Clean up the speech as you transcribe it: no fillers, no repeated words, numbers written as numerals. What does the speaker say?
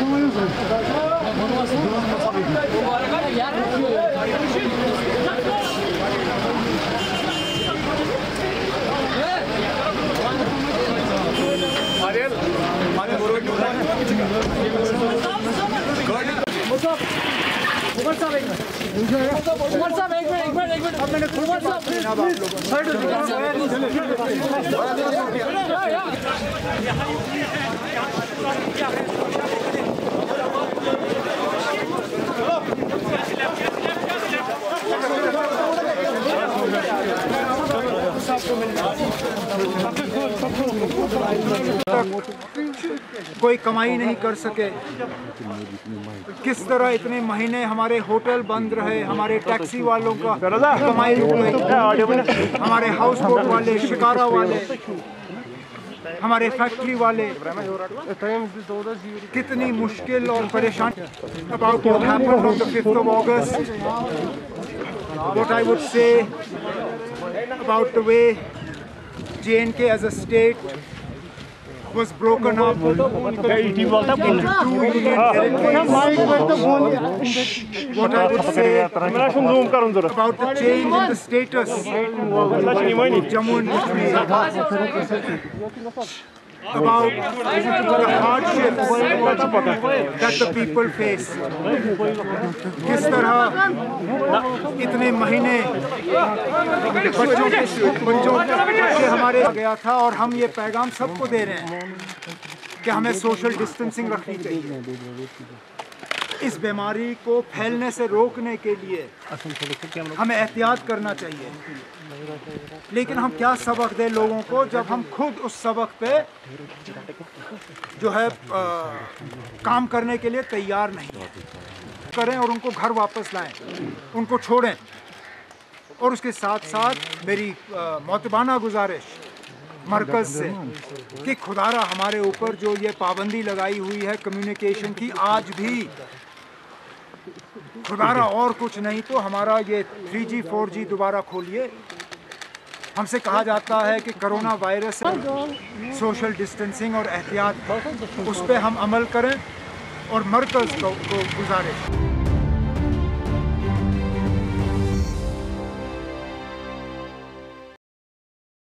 कोई कमाई नहीं कर सके, किस तरह इतने महीने हमारे होटल बंद रहे, हमारे टैक्सी वालों का कमाई रुक गई, हमारे हाउस बोट वाले, शिकारा वाले, हमारे फैक्ट्री वाले, कितनी मुश्किल और परेशानी। About what happened on the 5th of August, what I would say about the way J&K as a state was broken up into 2 union territories. What I would say about the change in the status of Jammu and Kashmir, about the hardships that the people face. किस तरह इतने महीने बच्चों के हमारे गया था, और हम ये पैगाम सबको दे रहे हैं कि हमें सोशल डिस्टेंसिंग रखनी चाहिए। इस बीमारी को फैलने से रोकने के लिए हमें एहतियात करना चाहिए, लेकिन हम क्या सबक दें लोगों को जब हम खुद उस सबक पे जो है काम करने के लिए तैयार नहीं करें और उनको घर वापस लाएं, उनको छोड़ें। और उसके साथ साथ मेरी मोतबाना गुजारिश मरकज़ से कि खुदारा हमारे ऊपर जो ये पाबंदी लगाई हुई है कम्युनिकेशन की, आज भी खुदारा और कुछ नहीं तो हमारा ये 3G 4G दोबारा खोलिए। हमसे कहा जाता है कि कोरोना वायरस सोशल डिस्टेंसिंग और एहतियात, उस पर हम अमल करें। और मरकज़ को गुजारिश